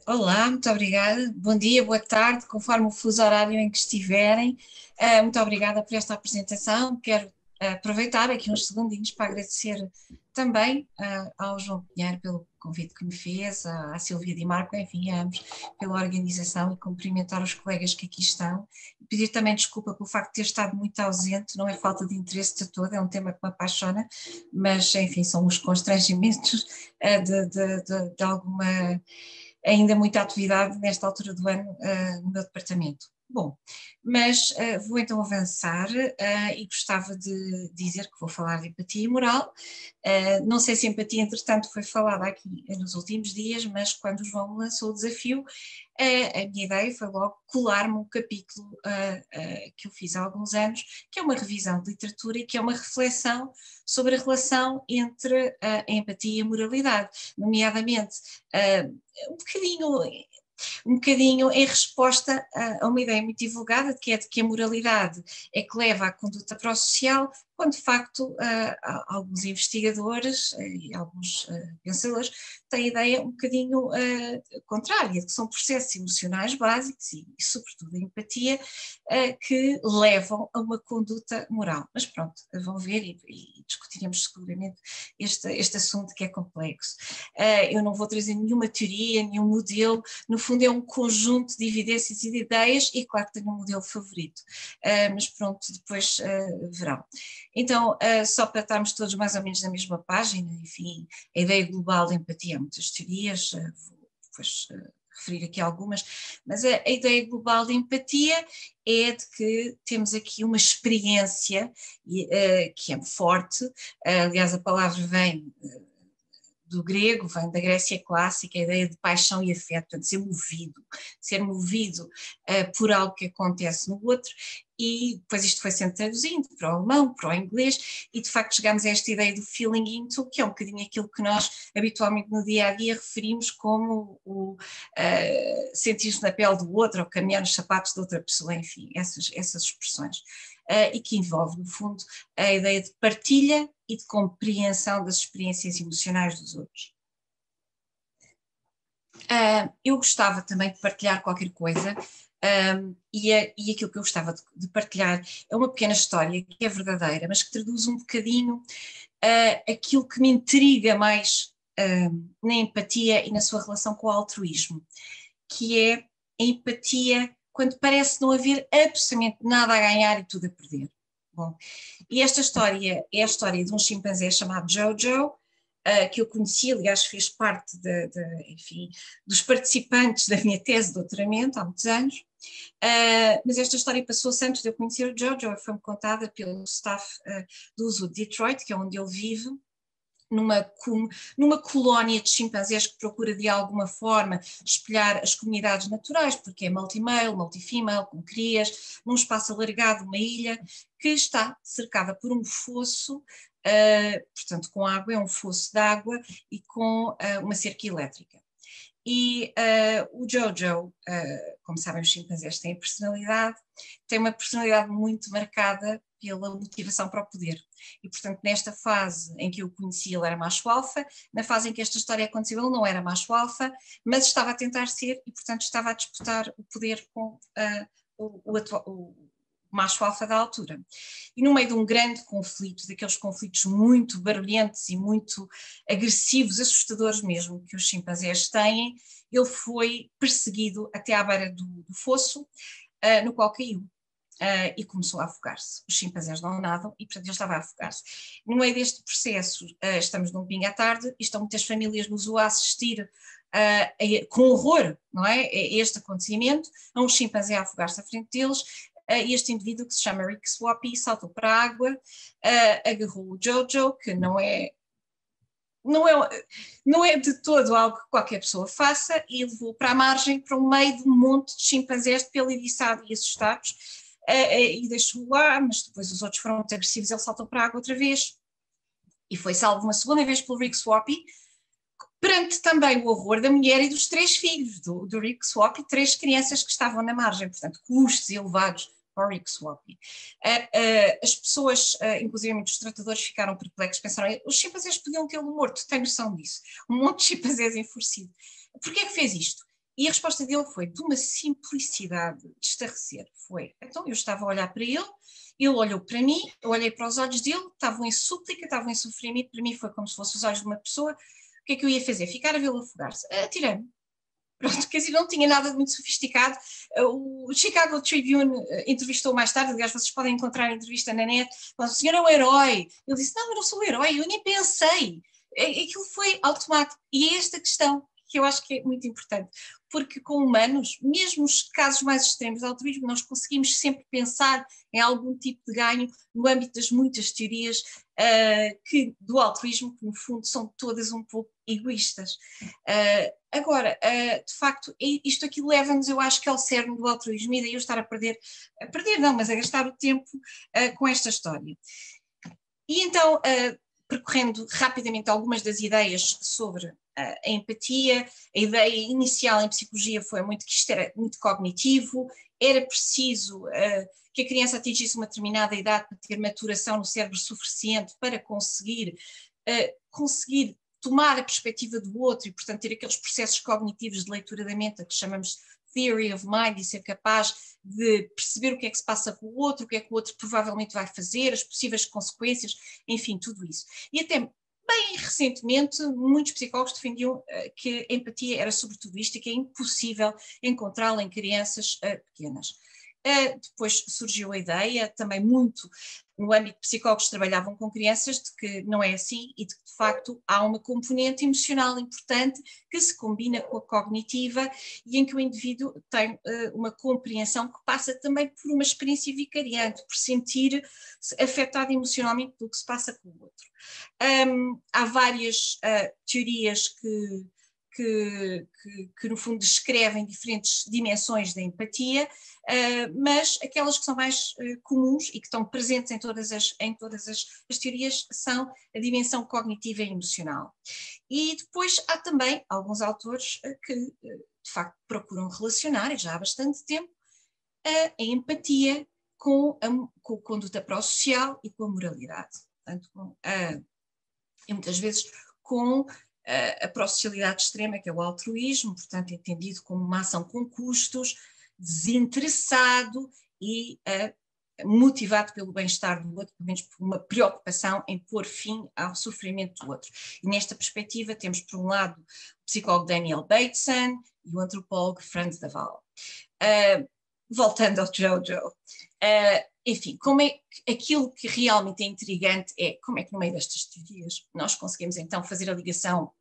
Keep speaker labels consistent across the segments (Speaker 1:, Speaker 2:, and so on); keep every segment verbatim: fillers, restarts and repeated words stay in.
Speaker 1: Olá, muito obrigada. Bom dia, boa tarde, conforme o fuso horário em que estiverem. Ah, muito obrigada por esta apresentação. Quero ah, aproveitar aqui uns segundinhos para agradecer também ah, ao João Pinheiro pelo convite que me fez, à, à Silvia Di Marco, enfim, a ambos pela organização e cumprimentar os colegas que aqui estão. Pedir também desculpa pelo facto de ter estado muito ausente, não é falta de interesse de todo, é um tema que me apaixona, mas enfim, são os constrangimentos ah, de, de, de, de alguma ainda muita atividade nesta altura do ano uh, no meu departamento. Bom, mas uh, vou então avançar uh, e gostava de dizer que vou falar de empatia moral. Uh, não sei se empatia, entretanto, foi falada aqui nos últimos dias, mas quando o João lançou o desafio, uh, a minha ideia foi logo colar-me um capítulo uh, uh, que eu fiz há alguns anos, que é uma revisão de literatura e que é uma reflexão sobre a relação entre uh, a empatia e a moralidade, nomeadamente uh, um bocadinho um bocadinho em resposta a, a uma ideia muito divulgada, que é de que a moralidade é que leva à conduta pró-social, quando de facto uh, alguns investigadores uh, e alguns uh, pensadores têm a ideia um bocadinho uh, contrária, de que são processos emocionais básicos e, e sobretudo a empatia, uh, que levam a uma conduta moral. Mas pronto, vão ver e, e discutiremos seguramente este, este assunto que é complexo. Uh, eu não vou trazer nenhuma teoria, nenhum modelo, no fundo é um conjunto de evidências e de ideias e claro que tenho um modelo favorito, uh, mas pronto, depois uh, verão. Então, uh, só para estarmos todos mais ou menos na mesma página, enfim, a ideia global da empatia, há muitas teorias, uh, vou depois uh, referir aqui algumas, mas a, a ideia global da empatia é de que temos aqui uma experiência uh, que é forte, uh, aliás a palavra vem uh, do grego, vem da Grécia clássica, a ideia de paixão e afeto, portanto, ser movido, ser movido uh, por algo que acontece no outro, e depois isto foi sendo traduzido para o alemão, para o inglês, e de facto chegamos a esta ideia do feeling into, que é um bocadinho aquilo que nós habitualmente no dia a dia referimos como o uh, sentir-se na pele do outro, ou caminhar nos sapatos de outra pessoa, enfim, essas, essas expressões. Uh, e que envolve, no fundo, a ideia de partilha e de compreensão das experiências emocionais dos outros. Uh, eu gostava também de partilhar qualquer coisa, um, e, a, e aquilo que eu gostava de, de partilhar é uma pequena história que é verdadeira, mas que traduz um bocadinho uh, aquilo que me intriga mais uh, na empatia e na sua relação com o altruísmo, que é a empatia quando parece não haver absolutamente nada a ganhar e tudo a perder. Bom, e esta história é a história de um chimpanzé chamado Jojo, uh, que eu conheci, aliás fez parte de, de, enfim, dos participantes da minha tese de doutoramento há muitos anos, uh, mas esta história passou-se antes de eu conhecer o Jojo, foi-me contada pelo staff uh, do Zoo de Detroit, que é onde ele vive, Numa, numa colónia de chimpanzés que procura de alguma forma espelhar as comunidades naturais, porque é multi-male, multi-female, com crias, num espaço alargado, uma ilha, que está cercada por um fosso, uh, portanto com água, é um fosso de água e com uh, uma cerca elétrica. E uh, o Jojo, uh, como sabem, os chimpanzés têm personalidade, tem uma personalidade muito marcada pela motivação para o poder. E, portanto, nesta fase em que eu o conheci, ele era macho alfa, na fase em que esta história aconteceu, ele não era macho alfa, mas estava a tentar ser e, portanto, estava a disputar o poder com uh, o, o, atual, o macho alfa da altura. E no meio de um grande conflito, daqueles conflitos muito barulhentos e muito agressivos, assustadores mesmo, que os chimpanzés têm, ele foi perseguido até à beira do, do fosso, uh, no qual caiu. Uh, e começou a afogar-se. Os chimpanzés não nadam e, portanto, ele estava a afogar-se. No meio deste processo, uh, estamos num domingo à tarde e estão muitas famílias no zoo a assistir uh, a, com horror, não é, a este acontecimento, a um chimpanzé a afogar-se à frente deles, uh, e este indivíduo que se chama Rick Swappy saltou para a água, uh, agarrou o Jojo, que não é Não é, não é de todo algo que qualquer pessoa faça, e levou para a margem, para o meio de um monte de chimpanzés de pelo eriçado e assustados, uh, uh, e deixou-o lá, mas depois os outros foram muito agressivos, ele saltou para a água outra vez, e foi salvo uma segunda vez pelo Rick Swappy, perante também o horror da mulher e dos três filhos do, do Rick Swappy, três crianças que estavam na margem, portanto, custos elevados para o Rick Swappy. Uh, uh, as pessoas, uh, inclusive os tratadores, ficaram perplexos, pensaram, os chimpanzés podiam tê-lo morto, tem noção disso? Um monte de chimpanzés enfurecido. Porquê é que fez isto? E a resposta dele foi de uma simplicidade de estarrecer. Foi, então eu estava a olhar para ele, ele olhou para mim, eu olhei para os olhos dele, estavam em súplica, estavam em sofrimento, para mim foi como se fossem os olhos de uma pessoa. O que é que eu ia fazer? Ficar a vê-lo afogar-se? Atirei-me. Pronto, quer dizer, não tinha nada de muito sofisticado. O Chicago Tribune entrevistou mais tarde, aliás, vocês podem encontrar a entrevista na net, mas o senhor é um herói. Ele disse, não, eu não sou um herói, eu nem pensei. Aquilo foi automático. E é esta questão que eu acho que é muito importante, porque com humanos, mesmo os casos mais extremos de altruísmo, nós conseguimos sempre pensar em algum tipo de ganho no âmbito das muitas teorias uh, que, do altruísmo, que no fundo são todas um pouco egoístas. Uh, agora, uh, de facto, isto aqui leva-nos, eu acho que ao cerne do altruísmo, e daí eu estar a perder, a perder não, mas a gastar o tempo uh, com esta história. E então, uh, percorrendo rapidamente algumas das ideias sobre a empatia, a ideia inicial em psicologia foi muito que isto era muito cognitivo, era preciso uh, que a criança atingisse uma determinada idade para ter maturação no cérebro suficiente para conseguir, uh, conseguir tomar a perspectiva do outro e, portanto, ter aqueles processos cognitivos de leitura da mente que chamamos theory of mind e ser capaz de perceber o que é que se passa com o outro, o que é que o outro provavelmente vai fazer, as possíveis consequências, enfim, tudo isso. E até bem recentemente, muitos psicólogos defendiam uh, que a empatia era sobretudo isto e que é impossível encontrá-la em crianças uh, pequenas. Uh, depois surgiu a ideia, também muito no âmbito de psicólogos que trabalhavam com crianças, de que não é assim e de que de facto há uma componente emocional importante que se combina com a cognitiva e em que o indivíduo tem uh, uma compreensão que passa também por uma experiência vicariante, por sentir-se afetado emocionalmente do que se passa com o outro. Um, há várias uh, teorias que, que, que, que no fundo descrevem diferentes dimensões da empatia, Uh, mas aquelas que são mais uh, comuns e que estão presentes em todas, as, em todas as, as teorias são a dimensão cognitiva e emocional. E depois há também alguns autores uh, que uh, de facto procuram relacionar, e já há bastante tempo, uh, a empatia com a, com a conduta pró-social e com a moralidade. Portanto, com, uh, e muitas vezes com uh, a pró-socialidade extrema, que é o altruísmo, portanto entendido como uma ação com custos, desinteressado e uh, motivado pelo bem-estar do outro, pelo menos por uma preocupação em pôr fim ao sofrimento do outro. E nesta perspectiva temos, por um lado, o psicólogo Daniel Bateson e o antropólogo Franz de Waal. Uh, voltando ao Jojo, uh, enfim, como é que, aquilo que realmente é intrigante é como é que no meio destas teorias nós conseguimos então fazer a ligação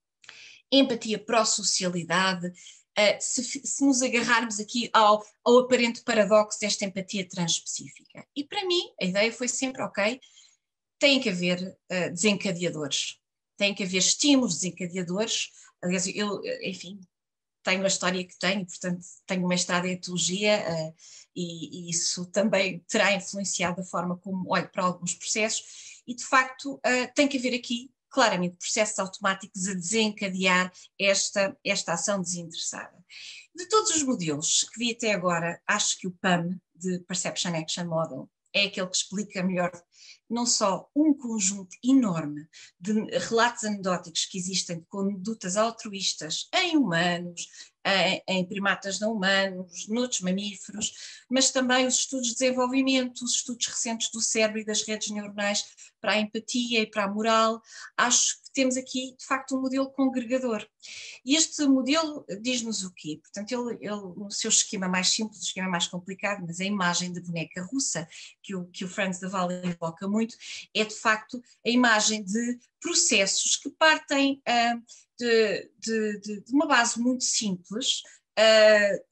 Speaker 1: empatia pró-socialidade, Uh, se, se nos agarrarmos aqui ao, ao aparente paradoxo desta empatia transespecífica. E para mim, a ideia foi sempre, ok, tem que haver uh, desencadeadores, tem que haver estímulos desencadeadores. Aliás, eu, enfim, tenho a história que tenho, portanto, tenho mestrado em etologia uh, e, e isso também terá influenciado a forma como olho para alguns processos e, de facto, uh, tem que haver aqui claramente processos automáticos a desencadear esta, esta ação desinteressada. De todos os modelos que vi até agora, acho que o P A M, de Perception Action Model, é aquele que explica melhor não só um conjunto enorme de relatos anedóticos que existem de condutas altruístas em humanos, em, em primatas não humanos, noutros mamíferos, mas também os estudos de desenvolvimento, os estudos recentes do cérebro e das redes neuronais para a empatia e para a moral. Acho que temos aqui, de facto, um modelo congregador. E este modelo diz-nos o quê? Portanto, ele, ele, no seu esquema mais simples, o esquema mais complicado, mas a imagem da boneca russa, que o, que o Franz de Waal evoca muito, é, de facto, a imagem de processos que partem uh, de, de, de, de uma base muito simples, uh,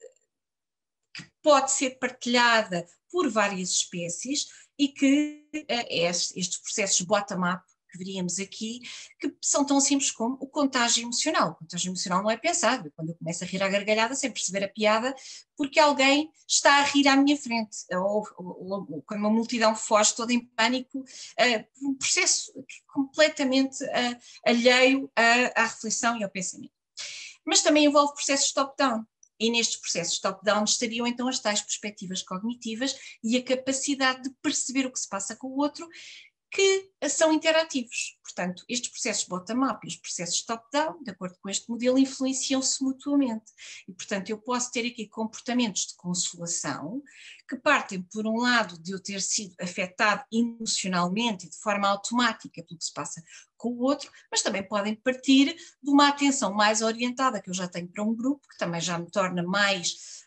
Speaker 1: que pode ser partilhada por várias espécies e que uh, estes processos bottom-up que veríamos aqui, que são tão simples como o contágio emocional. O contágio emocional não é pensado. Quando eu começo a rir à gargalhada, sem perceber a piada, porque alguém está a rir à minha frente, ou, ou, ou quando uma multidão foge toda em pânico, uh, um processo completamente uh, alheio à, à reflexão e ao pensamento. Mas também envolve processos top-down. E nestes processos top-down estariam então as tais perspectivas cognitivas e a capacidade de perceber o que se passa com o outro, que são interativos. Portanto, estes processos bottom-up e os processos top-down, de acordo com este modelo, influenciam-se mutuamente. E, portanto, eu posso ter aqui comportamentos de consolação que partem, por um lado, de eu ter sido afetado emocionalmente e de forma automática pelo que se passa com o outro, mas também podem partir de uma atenção mais orientada que eu já tenho para um grupo, que também já me torna mais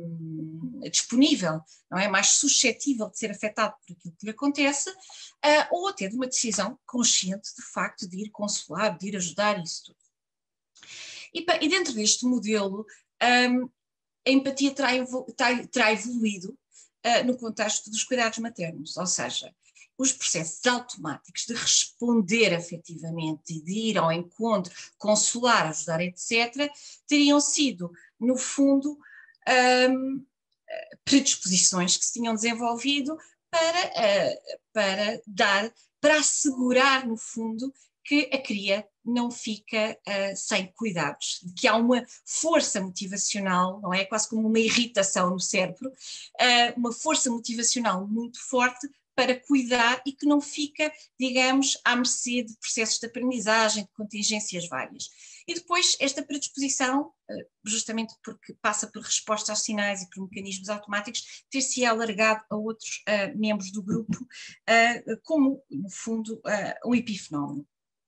Speaker 1: Um, disponível, não é? Mais suscetível de ser afetado por aquilo que lhe acontece, uh, ou até de uma decisão consciente, de facto, de ir consolar, de ir ajudar, isso tudo. E, e dentro deste modelo, um, a empatia terá, terá, terá evoluído uh, no contexto dos cuidados maternos, ou seja, os processos automáticos de responder afetivamente e de ir ao encontro, consolar, ajudar, etcétera, teriam sido, no fundo, Um, predisposições que se tinham desenvolvido para, uh, para dar, para assegurar, no fundo, que a cria não fica uh, sem cuidados, que há uma força motivacional, não é? Quase como uma irritação no cérebro, uh, uma força motivacional muito forte para cuidar e que não fica, digamos, à mercê de processos de aprendizagem, de contingências várias. E depois esta predisposição, justamente porque passa por respostas aos sinais e por mecanismos automáticos, ter-se alargado a outros uh, membros do grupo, uh, como, no fundo, uh, um epifenómeno.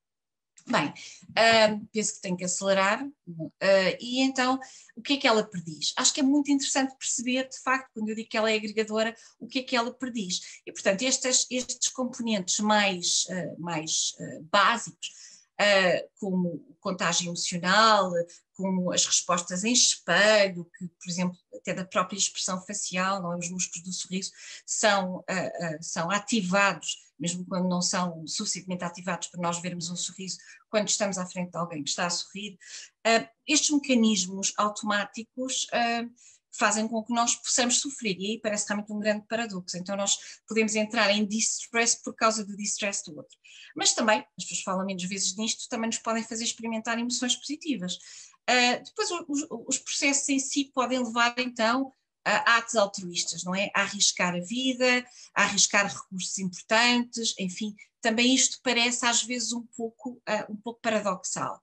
Speaker 1: Bem, uh, penso que tenho que acelerar, uh, e então, o que é que ela prediz? Acho que é muito interessante perceber, de facto, quando eu digo que ela é agregadora, o que é que ela prediz. E, portanto, estes, estes componentes mais, uh, mais uh, básicos, Uh, como o contágio emocional, como as respostas em espelho, que, por exemplo, até da própria expressão facial, não é? Os músculos do sorriso são, uh, uh, são ativados, mesmo quando não são suficientemente ativados para nós vermos um sorriso, quando estamos à frente de alguém que está a sorrir. Uh, estes mecanismos automáticos uh, fazem com que nós possamos sofrer, e aí parece realmente um grande paradoxo. Então nós podemos entrar em distress por causa do distress do outro. Mas também, as pessoas falam menos vezes nisto, também nos podem fazer experimentar emoções positivas. Uh, depois os, os processos em si podem levar então a atos altruístas, não é? A arriscar a vida, a arriscar recursos importantes, enfim, também isto parece às vezes um pouco, uh, um pouco paradoxal.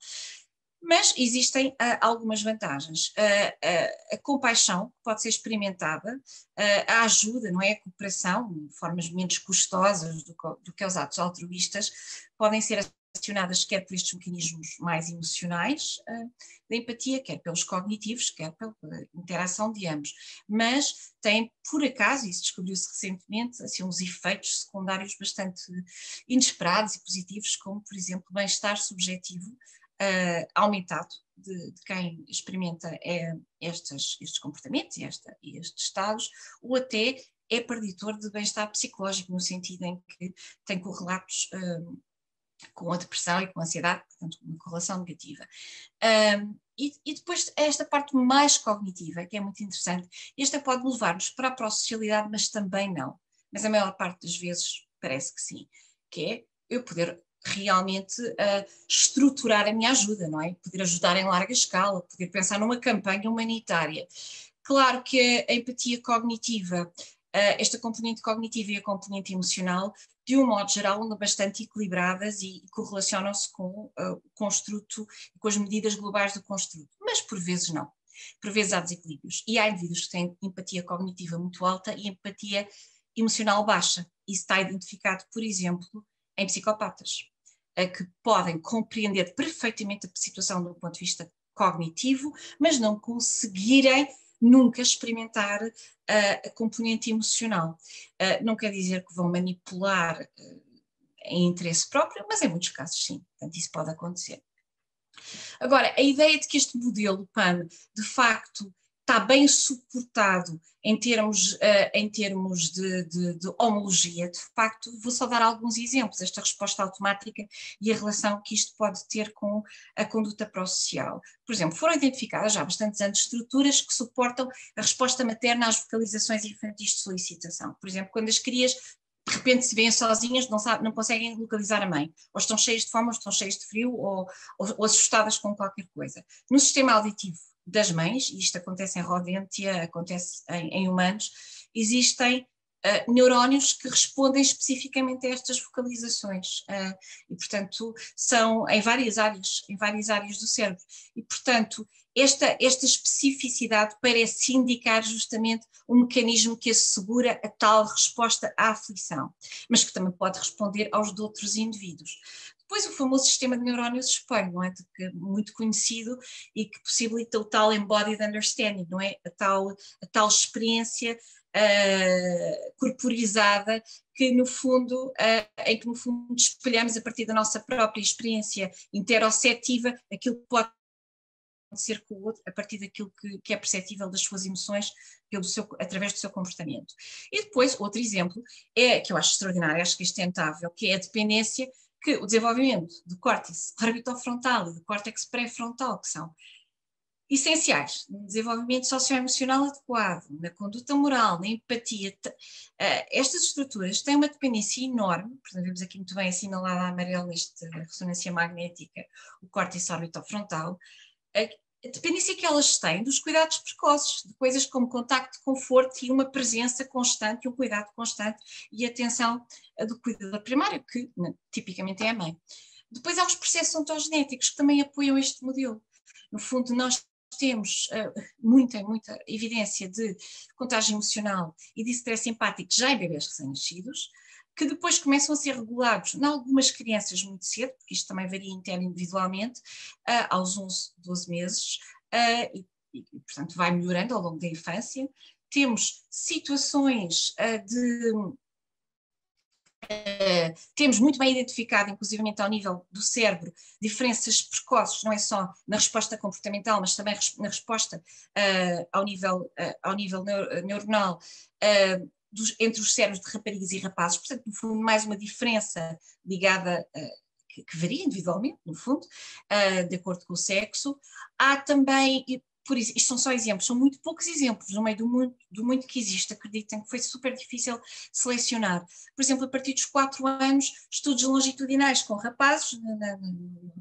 Speaker 1: Mas existem uh, algumas vantagens. Uh, uh, a compaixão pode ser experimentada, uh, a ajuda, não é? A cooperação, de formas menos custosas do que, do que os atos altruístas, podem ser acionadas quer por estes mecanismos mais emocionais uh, da empatia, quer pelos cognitivos, quer pela interação de ambos. Mas tem, por acaso, isso descobriu-se recentemente, assim, uns efeitos secundários bastante inesperados e positivos, como, por exemplo, bem-estar subjetivo, Uh, aumentado de, de quem experimenta é, estes, estes comportamentos e, esta, e estes estados, ou até é preditor de bem-estar psicológico, no sentido em que tem correlatos um, com a depressão e com a ansiedade, portanto, uma correlação negativa. Um, e, e depois esta parte mais cognitiva, que é muito interessante, esta pode levar-nos para a pró-socialidade, mas também não. Mas a maior parte das vezes parece que sim, que é eu poder realmente uh, estruturar a minha ajuda, não é? Poder ajudar em larga escala, poder pensar numa campanha humanitária. Claro que a, a empatia cognitiva, uh, esta componente cognitiva e a componente emocional, de um modo geral, andam bastante equilibradas e, e correlacionam-se com uh, o construto, com as medidas globais do construto, mas por vezes não. Por vezes há desequilíbrios. E há indivíduos que têm empatia cognitiva muito alta e empatia emocional baixa. Isso está identificado, por exemplo, em psicopatas, que podem compreender perfeitamente a situação do ponto de vista cognitivo, mas não conseguirem nunca experimentar uh, a componente emocional. Uh, não quer dizer que vão manipular uh, em interesse próprio, mas em muitos casos sim, portanto isso pode acontecer. Agora, a ideia de que este modelo P A M, de facto, está bem suportado em termos, uh, em termos de, de, de homologia, de facto, vou só dar alguns exemplos, esta resposta automática e a relação que isto pode ter com a conduta pró-social. Por exemplo, foram identificadas já há bastantes anos estruturas que suportam a resposta materna às vocalizações infantis de solicitação. Por exemplo, quando as crias de repente se veem sozinhas, não, sabe, não conseguem localizar a mãe, ou estão cheias de fome, ou estão cheias de frio, ou, ou, ou assustadas com qualquer coisa. No sistema auditivo das mães, e isto acontece em rodência, acontece em, em humanos, existem uh, neurónios que respondem especificamente a estas vocalizações, uh, e portanto são em várias áreas, em várias áreas do cérebro, e portanto esta, esta especificidade parece indicar justamente um mecanismo que assegura a tal resposta à aflição, mas que também pode responder aos de outros indivíduos. Depois o famoso sistema de neurónios espelho, não é? Que, muito conhecido e que possibilita o tal embodied understanding, não é? A tal, a tal experiência uh, corporizada que no fundo, uh, em que no fundo espelhamos a partir da nossa própria experiência interoceptiva aquilo que pode acontecer com o outro a partir daquilo que, que é perceptível das suas emoções pelo seu, através do seu comportamento. E depois, outro exemplo, é, que eu acho extraordinário, acho que isto é notável, que é a dependência que o desenvolvimento do córtex orbitofrontal e do córtex pré-frontal, que são essenciais no desenvolvimento socioemocional adequado, na conduta moral, na empatia, estas estruturas têm uma dependência enorme, portanto vemos aqui muito bem assinalada a amarelo nesta ressonância magnética, o córtex orbitofrontal, a dependência que elas têm dos cuidados precoces, de coisas como contacto, conforto e uma presença constante, um cuidado constante e atenção do cuidador primário, que tipicamente é a mãe. Depois há os processos ontogenéticos que também apoiam este modelo. No fundo, nós temos uh, muita, muita evidência de contágio emocional e de stress empático já em bebês recém-nascidos, que depois começam a ser regulados em algumas crianças muito cedo, porque isto também varia interindividualmente, uh, aos onze, doze meses, uh, e, e, portanto, vai melhorando ao longo da infância. Temos situações uh, de... Uh, temos muito bem identificado, inclusivamente ao nível do cérebro, diferenças precoces, não é só na resposta comportamental, mas também na resposta uh, ao nível, uh, ao nível neuronal, uh, Dos, entre os cérebros de raparigas e rapazes, portanto, no fundo, mais uma diferença ligada, uh, que, que varia individualmente, no fundo, uh, de acordo com o sexo. Há também, e por isso, isto são só exemplos, são muito poucos exemplos no meio do muito, do muito que existe, acreditem que foi super difícil selecionar. Por exemplo, a partir dos quatro anos, estudos longitudinais com rapazes na, na, na,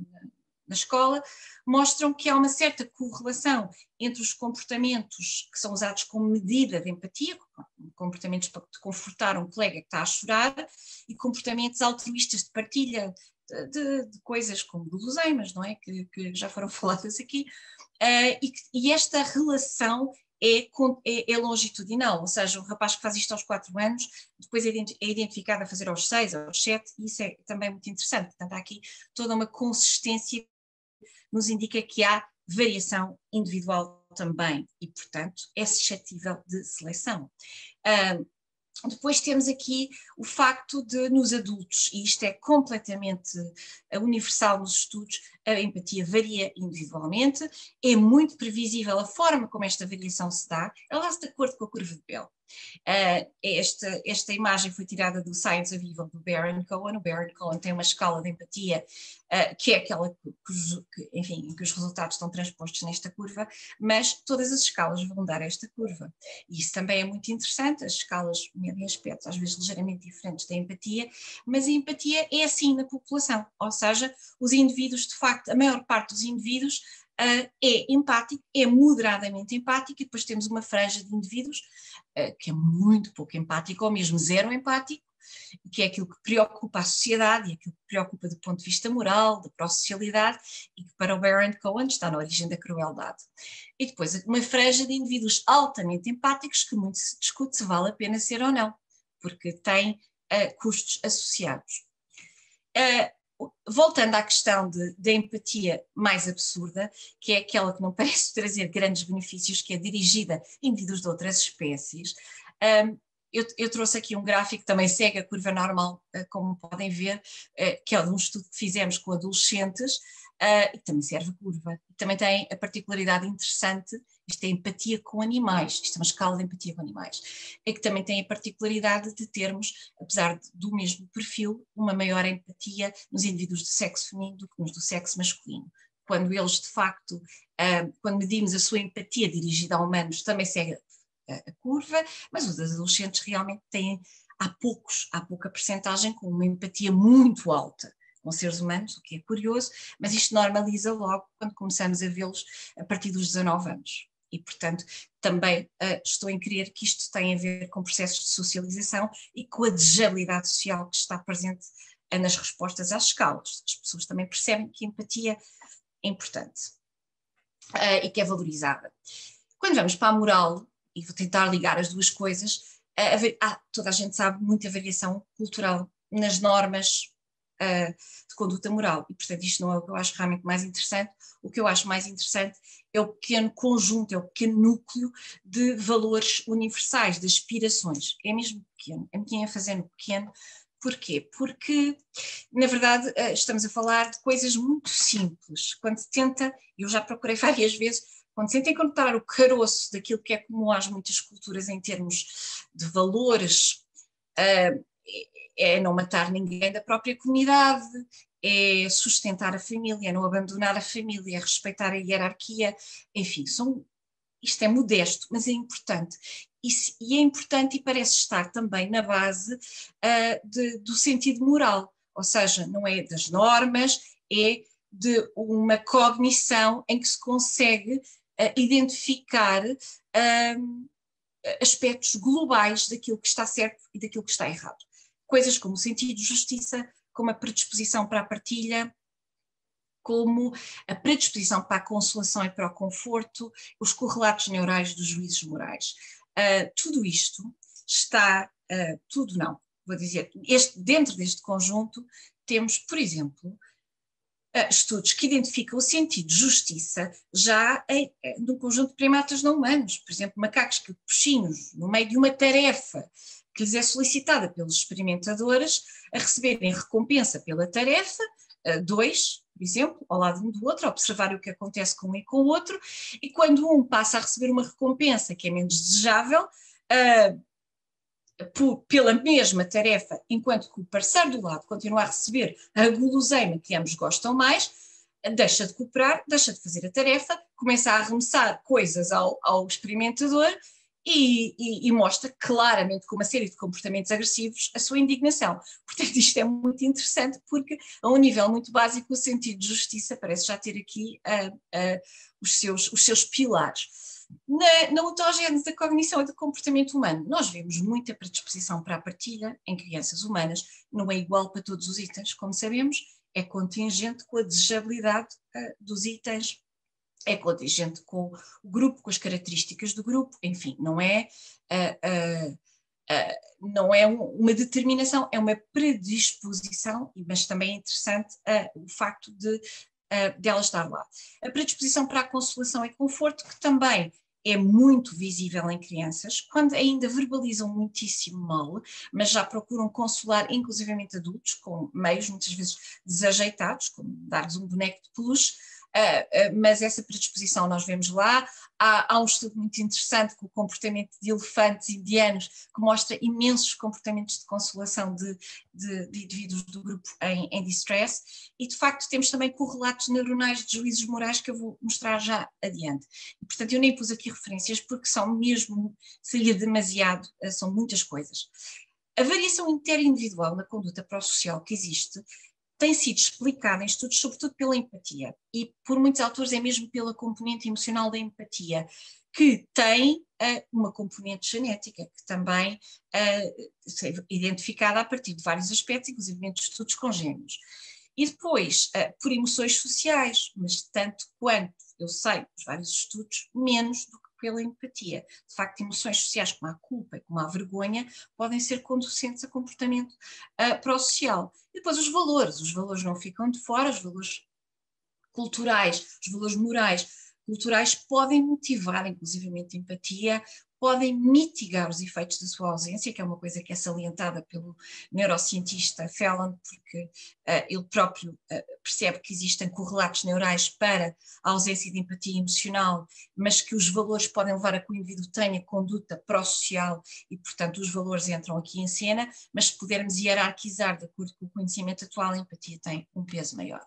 Speaker 1: na escola, mostram que há uma certa correlação entre os comportamentos que são usados como medida de empatia, comportamentos para confortar um colega que está a chorar, e comportamentos altruístas de partilha de, de, de coisas como guloseimas, não é? Que, que já foram faladas aqui, uh, e, e esta relação é, é, é longitudinal, ou seja, o rapaz que faz isto aos quatro anos, depois é identificado a fazer aos seis, aos sete, e isso é também muito interessante. Portanto, há aqui toda uma consistência nos indica que há variação individual também e, portanto, é suscetível de seleção. Uh, depois temos aqui o facto de, nos adultos, e isto é completamente universal nos estudos, a empatia varia individualmente, é muito previsível a forma como esta variação se dá, ela dá-se de acordo com a curva de Bell. Uh, esta, esta imagem foi tirada do Science of Evil do Baron Cohen. O Baron Cohen tem uma escala de empatia uh, que é aquela que, que, enfim, em que os resultados estão transpostos nesta curva, mas todas as escalas vão dar esta curva. E isso também é muito interessante, as escalas em aspectos às vezes ligeiramente diferentes da empatia, mas a empatia é assim na população, ou seja, os indivíduos, de facto, a maior parte dos indivíduos Uh, é empático, é moderadamente empático, e depois temos uma franja de indivíduos uh, que é muito pouco empático, ou mesmo zero empático, que é aquilo que preocupa a sociedade e aquilo que preocupa do ponto de vista moral, da pró-socialidade, e que para o Baron Cohen está na origem da crueldade. E depois uma franja de indivíduos altamente empáticos que muito se discute se vale a pena ser ou não, porque tem uh, custos associados. Uh, Voltando à questão da empatia mais absurda, que é aquela que não parece trazer grandes benefícios, que é dirigida a indivíduos de outras espécies, um, eu, eu trouxe aqui um gráfico que também segue a curva normal, uh, como podem ver, uh, que é de um estudo que fizemos com adolescentes, uh, e também serve a curva. Também tem a particularidade interessante, isto é empatia com animais, isto é uma escala de empatia com animais, é que também tem a particularidade de termos, apesar do mesmo perfil, uma maior empatia nos indivíduos do sexo feminino do que nos do sexo masculino. Quando eles, de facto, uh, quando medimos a sua empatia dirigida a humanos, também segue a, a curva, mas os adolescentes realmente têm, há poucos, há pouca percentagem com uma empatia muito alta com seres humanos, o que é curioso, mas isto normaliza logo quando começamos a vê-los a partir dos dezanove anos. E, portanto, também uh, estou em crer que isto tem a ver com processos de socialização e com a desejabilidade social que está presente uh, nas respostas às escalas. As pessoas também percebem que a empatia é importante uh, e que é valorizada. Quando vamos para a moral, e vou tentar ligar as duas coisas, uh, há, toda a gente sabe, muita variação cultural nas normas uh, de conduta moral, e portanto isto não é o que eu acho realmente mais interessante. O que eu acho mais interessante é o pequeno conjunto, é o pequeno núcleo de valores universais, de aspirações. É mesmo pequeno, é pequeno a fazer no pequeno. Porquê? Porque, na verdade, estamos a falar de coisas muito simples. Quando se tenta, eu já procurei várias vezes, quando se tenta encontrar o caroço daquilo que é comum às muitas culturas em termos de valores, é não matar ninguém da própria comunidade, é sustentar a família, é não abandonar a família, é respeitar a hierarquia, enfim, são, isto é modesto, mas é importante. E, e é importante e parece estar também na base uh, de, do sentido moral, ou seja, não é das normas, é de uma cognição em que se consegue uh, identificar uh, aspectos globais daquilo que está certo e daquilo que está errado. Coisas como o sentido de justiça, como a predisposição para a partilha, como a predisposição para a consolação e para o conforto, os correlatos neurais dos juízes morais. Uh, tudo isto está, uh, tudo não, vou dizer, este, dentro deste conjunto temos, por exemplo, uh, estudos que identificam o sentido de justiça já em, no conjunto de primatas não humanos, por exemplo, macacos que puxinhos, no meio de uma tarefa que lhes é solicitada pelos experimentadores, a receberem recompensa pela tarefa, uh, dois, por exemplo, ao lado um do outro, a observar o que acontece com um e com o outro, e quando um passa a receber uma recompensa que é menos desejável, uh, por, pela mesma tarefa, enquanto que o parceiro do lado continua a receber a guloseima que ambos gostam mais, deixa de cooperar, deixa de fazer a tarefa, começa a arremessar coisas ao, ao experimentador, E, e, e mostra claramente com uma série de comportamentos agressivos a sua indignação. Portanto, isto é muito interessante porque a um nível muito básico o sentido de justiça parece já ter aqui uh, uh, os, seus, os seus pilares. Na, na ontogénese da cognição e do comportamento humano, nós vemos muita predisposição para a partilha em crianças humanas, não é igual para todos os itens, como sabemos, é contingente com a desejabilidade uh, dos itens, é contingente com o grupo, com as características do grupo, enfim, não é, uh, uh, uh, não é um, uma determinação, é uma predisposição, mas também é interessante uh, o facto de, uh, de ela estar lá. A predisposição para a consolação e conforto, que também é muito visível em crianças, quando ainda verbalizam muitíssimo mal, mas já procuram consolar inclusivamente adultos, com meios muitas vezes desajeitados, como dar-lhes um boneco de peluche. Uh, uh, mas essa predisposição nós vemos lá. Há, há um estudo muito interessante com o comportamento de elefantes indianos que mostra imensos comportamentos de consolação de, de, de indivíduos do grupo em, em distress, e de facto temos também correlatos neuronais de juízos morais que eu vou mostrar já adiante. E, portanto, eu nem pus aqui referências porque são mesmo, seria demasiado, uh, são muitas coisas. A variação interindividual na conduta pró-social que existe tem sido explicada em estudos, sobretudo pela empatia, e por muitos autores é mesmo pela componente emocional da empatia, que tem uh, uma componente genética, que também uh, é identificada a partir de vários aspectos, inclusive de estudos congéneros. E depois, uh, por emoções sociais, mas tanto quanto eu sei, os vários estudos, menos do que pela empatia. De facto, emoções sociais como a culpa e como a vergonha podem ser conducentes a comportamento uh, pró-social. E depois os valores, os valores não ficam de fora, os valores culturais, os valores morais, culturais podem motivar inclusivamente empatia, podem mitigar os efeitos da sua ausência, que é uma coisa que é salientada pelo neurocientista Fallon, porque uh, ele próprio uh, percebe que existem correlatos neurais para a ausência de empatia emocional, mas que os valores podem levar a que o indivíduo tenha conduta pró-social e, portanto, os valores entram aqui em cena, mas se pudermos hierarquizar de acordo com o conhecimento atual, a empatia tem um peso maior.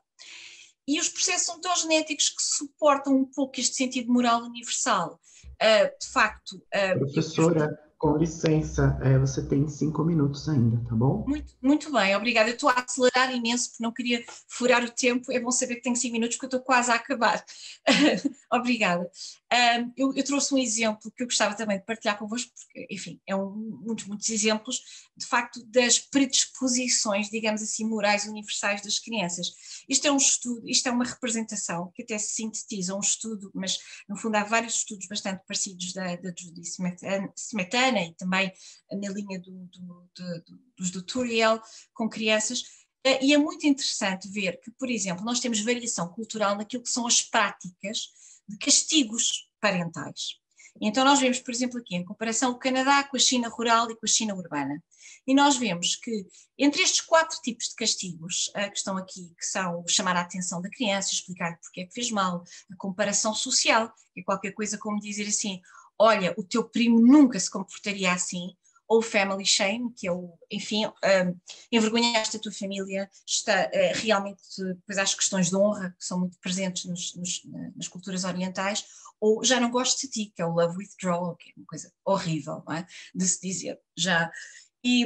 Speaker 1: E os processos ontogenéticos que suportam um pouco este sentido moral universal, uh, de facto... Uh,
Speaker 2: Professora, eu... com licença, é, você tem cinco minutos ainda, tá bom?
Speaker 1: Muito, muito bem, obrigada. Eu estou a acelerar imenso porque não queria furar o tempo, é bom saber que tenho cinco minutos porque eu estou quase a acabar. Obrigada. Um, eu, eu trouxe um exemplo que eu gostava também de partilhar convosco, porque, enfim, é um, muitos, muitos exemplos, de facto, das predisposições, digamos assim, morais universais das crianças. Isto é um estudo, isto é uma representação que até se sintetiza um estudo, mas no fundo há vários estudos bastante parecidos da, da Judy Smetana e também na linha do, do, do, do, dos do Turiel com crianças. E é muito interessante ver que, por exemplo, nós temos variação cultural naquilo que são as práticas de castigos parentais. Então nós vemos, por exemplo, aqui em comparação o Canadá com a China rural e com a China urbana. E nós vemos que entre estes quatro tipos de castigos uh, que estão aqui, que são o chamar a atenção da criança, explicar porque é que fez mal, a comparação social, que é qualquer coisa como dizer assim, olha, o teu primo nunca se comportaria assim, ou family shame, que é o, enfim, um, envergonhaste a tua família, está uh, realmente, depois há as questões de honra, que são muito presentes nos, nos, nas culturas orientais, ou já não gosto de ti, que é o love withdrawal, que é uma coisa horrível, não é? De se dizer, já. E,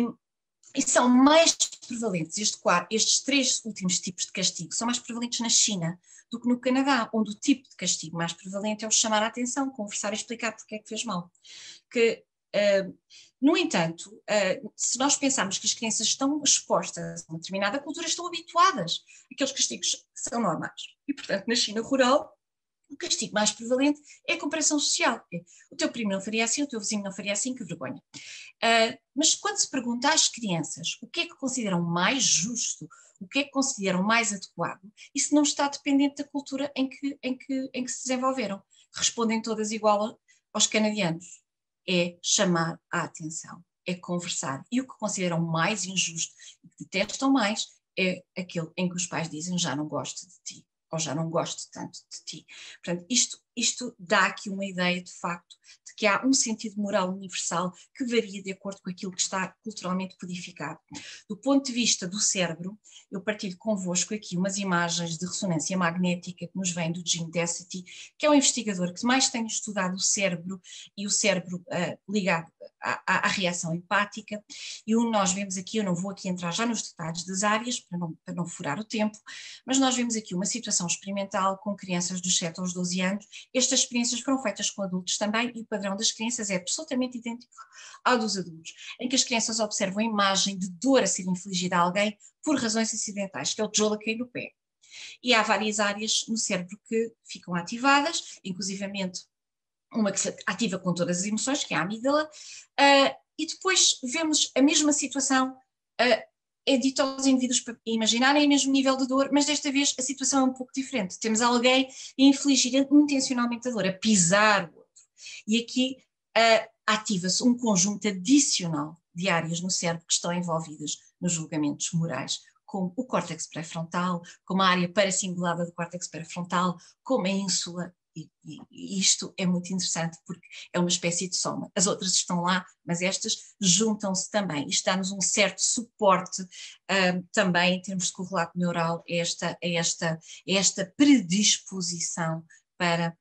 Speaker 1: e são mais prevalentes, este quadro, estes três últimos tipos de castigo, são mais prevalentes na China do que no Canadá, onde o tipo de castigo mais prevalente é o chamar a atenção, conversar e explicar porque é que fez mal. Que Uh, no entanto, uh, se nós pensarmos que as crianças estão expostas a uma determinada cultura, estão habituadas, aqueles castigos são normais. E, portanto, na China rural, o castigo mais prevalente é a comparação social. O teu primo não faria assim, o teu vizinho não faria assim, que vergonha. Uh, mas quando se pergunta às crianças o que é que consideram mais justo, o que é que consideram mais adequado, isso não está dependente da cultura em que, em que, em que se desenvolveram. Respondem todas igual aos canadianos. É chamar a atenção, é conversar. E o que consideram mais injusto e que detestam mais é aquele em que os pais dizem já não gosto de ti, ou já não gosto tanto de ti. Portanto, isto, isto dá aqui uma ideia de facto de que há um sentido moral universal que varia de acordo com aquilo que está culturalmente codificado. Do ponto de vista do cérebro, eu partilho convosco aqui umas imagens de ressonância magnética que nos vêm do Gene Dessity, que é o investigador que mais tem estudado o cérebro e o cérebro uh, ligado à, à, à reação empática. E o nós vemos aqui, eu não vou aqui entrar já nos detalhes das áreas, para não, para não furar o tempo, mas nós vemos aqui uma situação experimental com crianças dos sete aos doze anos. Estas experiências foram feitas com adultos também e o padrão das crianças é absolutamente idêntico ao dos adultos, em que as crianças observam a imagem de dor a ser infligida a alguém por razões acidentais, que é o tijolo a cair no pé. E há várias áreas no cérebro que ficam ativadas, inclusivamente uma que se ativa com todas as emoções, que é a amígdala, uh, e depois vemos a mesma situação, uh, é dito aos indivíduos para imaginarem o mesmo nível de dor, mas desta vez a situação é um pouco diferente. Temos alguém a infligir intencionalmente a dor, a pisar o outro. E aqui uh, ativa-se um conjunto adicional de áreas no cérebro que estão envolvidas nos julgamentos morais, como o córtex pré-frontal, como a área paracingulada do córtex pré-frontal, como a ínsula. E, e, e isto é muito interessante porque é uma espécie de soma. As outras estão lá, mas estas juntam-se também. Isto dá-nos um certo suporte um, também em termos de correlato neural a esta, a esta, a esta predisposição para,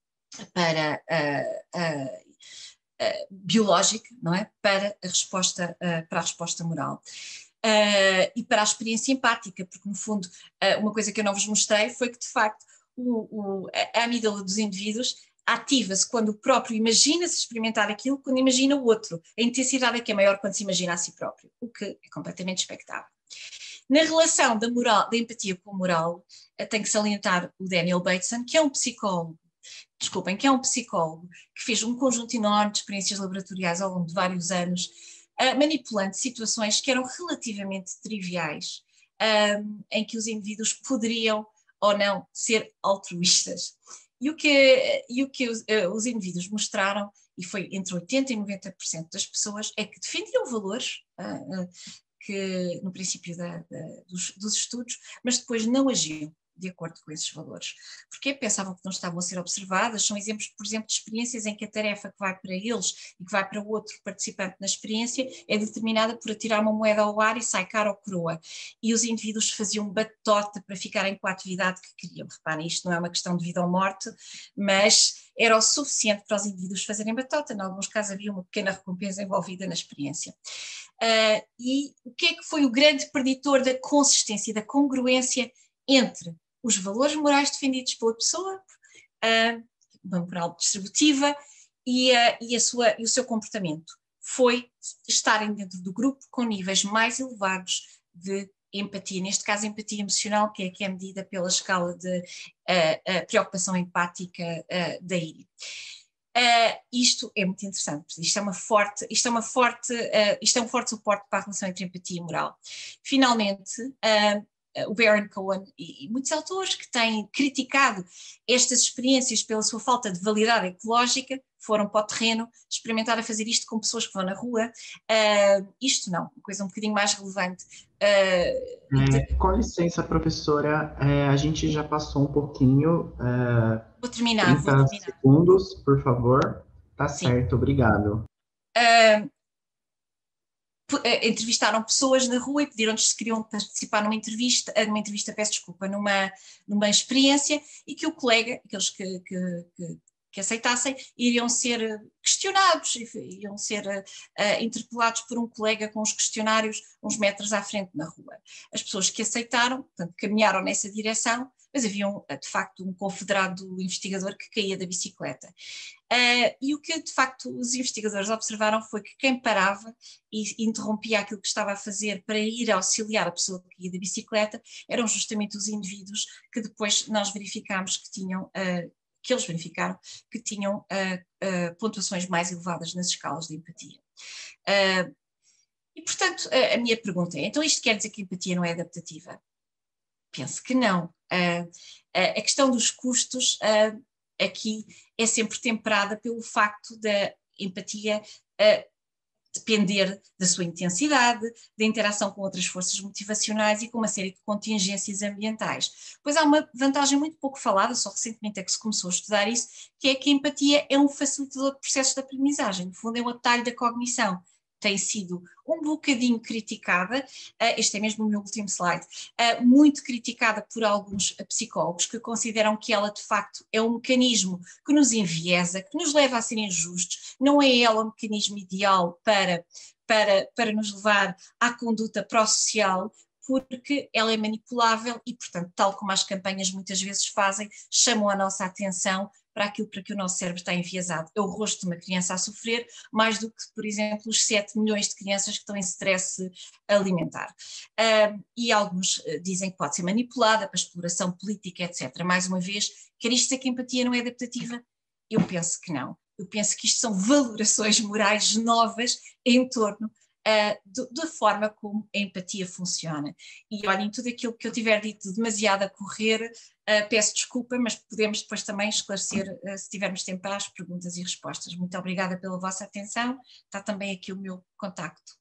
Speaker 1: para uh, uh, uh, biológica, não é? Para a resposta, uh, para a resposta moral. Uh, e para a experiência empática, porque no fundo uh, uma coisa que eu não vos mostrei foi que de facto O, o, a amígdala dos indivíduos ativa-se quando o próprio imagina-se experimentar aquilo, quando imagina o outro. A intensidade é que é maior quando se imagina a si próprio, o que é completamente expectável. Na relação da moral, da empatia com a moral, tenho que salientar o Daniel Bateson, que é um psicólogo, desculpem, que é um psicólogo que fez um conjunto enorme de experiências laboratoriais ao longo de vários anos, uh, manipulando situações que eram relativamente triviais, um, em que os indivíduos poderiam ou não ser altruístas. E o que, e o que os, uh, os indivíduos mostraram, e foi entre oitenta por cento e noventa por cento das pessoas, é que defendiam valores uh, uh, que, no princípio da, da, dos, dos estudos, mas depois não agiam de acordo com esses valores. Porque pensavam que não estavam a ser observadas. São exemplos, por exemplo, de experiências em que a tarefa que vai para eles e que vai para o outro participante na experiência é determinada por atirar uma moeda ao ar e sai cara ou coroa. E os indivíduos faziam batota para ficarem com a atividade que queriam. Reparem, isto não é uma questão de vida ou morte, mas era o suficiente para os indivíduos fazerem batota. Em alguns casos havia uma pequena recompensa envolvida na experiência. Uh, e o que é que foi o grande preditor da consistência, da congruência entre os valores morais defendidos pela pessoa, uh, uma moral distributiva e, a, e, a sua, e o seu comportamento foi estarem dentro do grupo com níveis mais elevados de empatia, neste caso empatia emocional, que é, que é medida pela escala de uh, uh, preocupação empática uh, da I R I. Uh, isto é muito interessante, isto é uma forte, isto é uma forte, uh, isto é um forte suporte para a relação entre empatia e moral. Finalmente, uh, o Baron Cohen e, e muitos autores que têm criticado estas experiências pela sua falta de validade ecológica foram para o terreno experimentar a fazer isto com pessoas que vão na rua. Uh, isto não, uma coisa um bocadinho mais relevante. Uh,
Speaker 2: é, com licença, professora, é, a gente já passou um pouquinho. É,
Speaker 1: vou terminar,
Speaker 2: trinta
Speaker 1: vou terminar.
Speaker 2: segundos, por favor. Tá
Speaker 1: Sim.
Speaker 2: certo, obrigado.
Speaker 1: Uh, entrevistaram pessoas na rua e pediram-lhes se queriam participar numa entrevista, numa entrevista, peço desculpa, numa, numa experiência, e que o colega, aqueles que, que, que, que aceitassem, iriam ser questionados, iriam ser uh, interpelados por um colega com os questionários uns metros à frente na rua. As pessoas que aceitaram, portanto, caminharam nessa direção, mas havia um, de facto um confederado investigador que caía da bicicleta. Uh, e o que de facto os investigadores observaram foi que quem parava e interrompia aquilo que estava a fazer para ir auxiliar a pessoa que caía da bicicleta eram justamente os indivíduos que depois nós verificámos que tinham, uh, que eles verificaram que tinham uh, uh, pontuações mais elevadas nas escalas de empatia. Uh, e portanto a, a minha pergunta é, então isto quer dizer que a empatia não é adaptativa? Penso que não. Uh, uh, a questão dos custos uh, aqui é sempre temperada pelo facto da empatia uh, depender da sua intensidade, da interação com outras forças motivacionais e com uma série de contingências ambientais. Pois há uma vantagem muito pouco falada, só recentemente é que se começou a estudar isso, que é que a empatia é um facilitador de processos de aprendizagem, no fundo é um atalho da cognição. Tem sido um bocadinho criticada, uh, este é mesmo o meu último slide, uh, muito criticada por alguns psicólogos que consideram que ela de facto é um mecanismo que nos enviesa, que nos leva a ser injustos, não é ela o mecanismo ideal para, para, para nos levar à conduta pró-social, porque ela é manipulável e, portanto, tal como as campanhas muitas vezes fazem, chamam a nossa atenção para aquilo para que o nosso cérebro está enviesado. É o rosto de uma criança a sofrer, mais do que, por exemplo, os sete milhões de crianças que estão em stress alimentar. Uh, e alguns uh, dizem que pode ser manipulada para exploração política, etcétera. Mais uma vez, quer isto dizer que a empatia não é adaptativa? Eu penso que não. Eu penso que isto são valorações morais novas em torno Uh, do, da forma como a empatia funciona. E olhem, tudo aquilo que eu tiver dito demasiado a correr, uh, peço desculpa, mas podemos depois também esclarecer, uh, se tivermos tempo, para as perguntas e respostas. Muito obrigada pela vossa atenção, está também aqui o meu contacto.